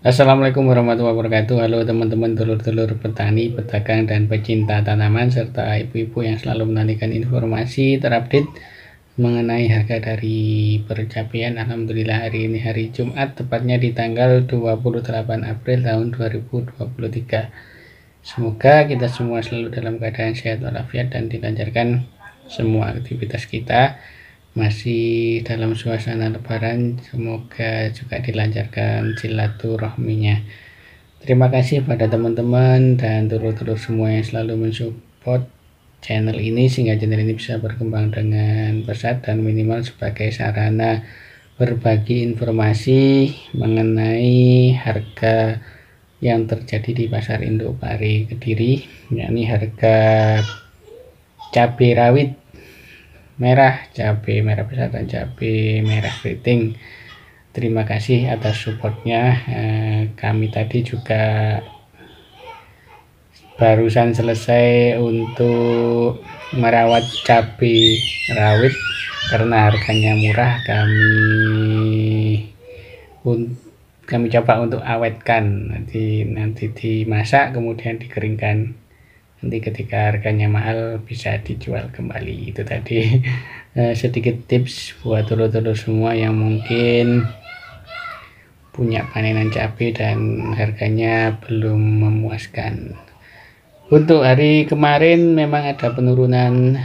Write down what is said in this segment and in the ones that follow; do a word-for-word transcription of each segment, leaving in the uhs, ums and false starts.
Assalamualaikum warahmatullahi wabarakatuh. Halo teman-teman telur-telur petani, pedagang, dan pecinta tanaman serta ibu-ibu yang selalu menantikan informasi terupdate mengenai harga dari percapian. Alhamdulillah hari ini hari Jumat, tepatnya di tanggal dua puluh delapan April tahun dua ribu dua puluh tiga. Semoga kita semua selalu dalam keadaan sehat walafiat dan dilancarkan semua aktivitas kita. Masih dalam suasana lebaran, semoga juga dilancarkan silaturahminya. Terima kasih pada teman-teman dan telur-telur semua yang selalu mensupport channel ini sehingga channel ini bisa berkembang dengan pesat dan minimal sebagai sarana berbagi informasi mengenai harga yang terjadi di pasar induk Pare Kediri, yakni harga cabai rawit merah, cabai merah besar, dan cabai merah keriting. Terima kasih atas supportnya. Eh, kami tadi juga barusan selesai untuk merawat cabai rawit karena harganya murah. Kami kami coba untuk awetkan, nanti nanti dimasak kemudian dikeringkan. Nanti ketika harganya mahal bisa dijual kembali. Itu tadi eh, sedikit tips buat telur-telur semua yang mungkin punya panenan cabai dan harganya belum memuaskan. Untuk hari kemarin memang ada penurunan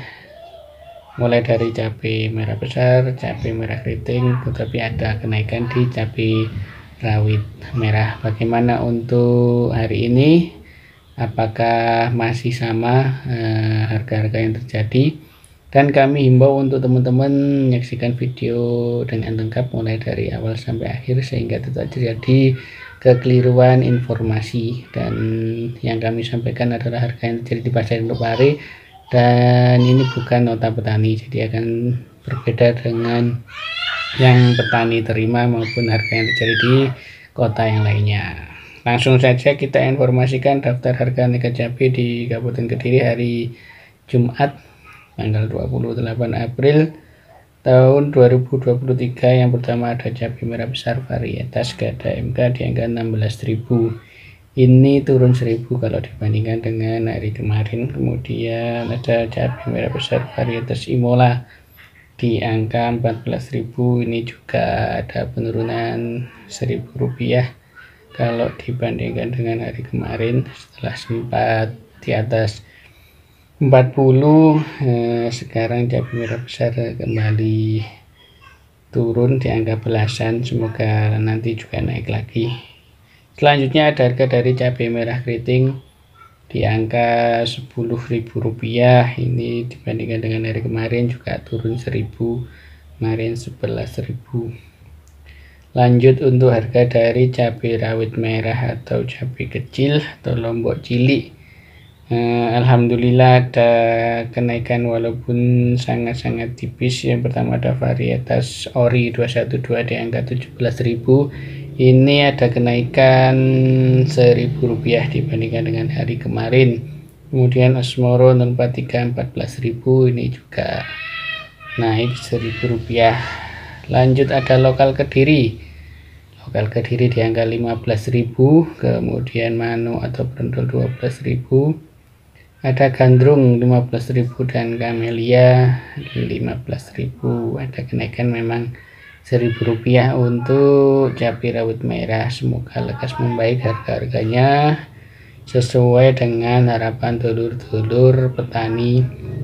mulai dari cabai merah besar, cabai merah keriting, tetapi ada kenaikan di cabai rawit merah. Bagaimana untuk hari ini? Apakah masih sama harga-harga eh, yang terjadi? Dan kami himbau untuk teman-teman menyaksikan video dengan lengkap mulai dari awal sampai akhir sehingga tidak terjadi kekeliruan informasi. Dan yang kami sampaikan adalah harga yang terjadi di pasar induk Pare, dan ini bukan nota petani, jadi akan berbeda dengan yang petani terima maupun harga yang terjadi di kota yang lainnya. Langsung saja kita informasikan daftar harga harga cabai di Kabupaten Kediri hari Jumat tanggal dua puluh delapan April tahun dua ribu dua puluh tiga. Yang pertama ada cabai merah besar varietas Gada M K di angka enam belas ribu. Ini turun seribu kalau dibandingkan dengan hari kemarin. Kemudian ada cabai merah besar varietas Imola di angka empat belas ribu. Ini juga ada penurunan seribu rupiah kalau dibandingkan dengan hari kemarin. Setelah sempat di atas empat puluh, eh, sekarang cabai merah besar kembali turun di angka belasan. Semoga nanti juga naik lagi. Selanjutnya ada harga dari cabai merah keriting di angka sepuluh ribu rupiah. Ini dibandingkan dengan hari kemarin juga turun seribu, kemarin sebelas ribu. Lanjut untuk harga dari cabai rawit merah atau cabai kecil atau lombok cilik. Eh, Alhamdulillah ada kenaikan walaupun sangat-sangat tipis. Yang pertama ada varietas Ori dua satu dua di angka tujuh belas ribu. Ini ada kenaikan seribu rupiah dibandingkan dengan hari kemarin. Kemudian Osmoro nol empat tiga empat belas ribu, ini juga naik seribu rupiah. Lanjut ada lokal Kediri. Lokal Kediri di angka lima belas ribu, kemudian Mano atau Brondol dua belas ribu. Ada Gandrung lima belas ribu dan Camellia lima belas ribu. Ada kenaikan memang seribu rupiah untuk cabai rawit merah. Semoga lekas membaik harga-harganya sesuai dengan harapan telur-telur petani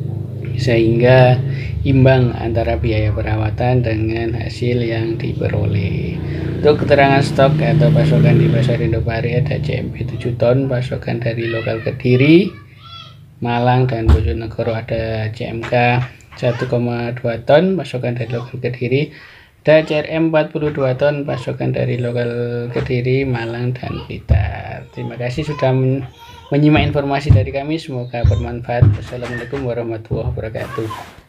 sehingga imbang antara biaya perawatan dengan hasil yang diperoleh. Untuk keterangan stok atau pasokan di pasar induk Pare ada C M P tujuh ton, pasokan dari lokal Kediri, Malang, dan Bojonegoro ada C M K satu koma dua ton, pasokan dari lokal Kediri. Ada C R M empat puluh dua ton, pasokan dari lokal Kediri, Malang, dan Blitar. Terima kasih sudah menyimak informasi dari kami, semoga bermanfaat. Wassalamualaikum warahmatullahi wabarakatuh.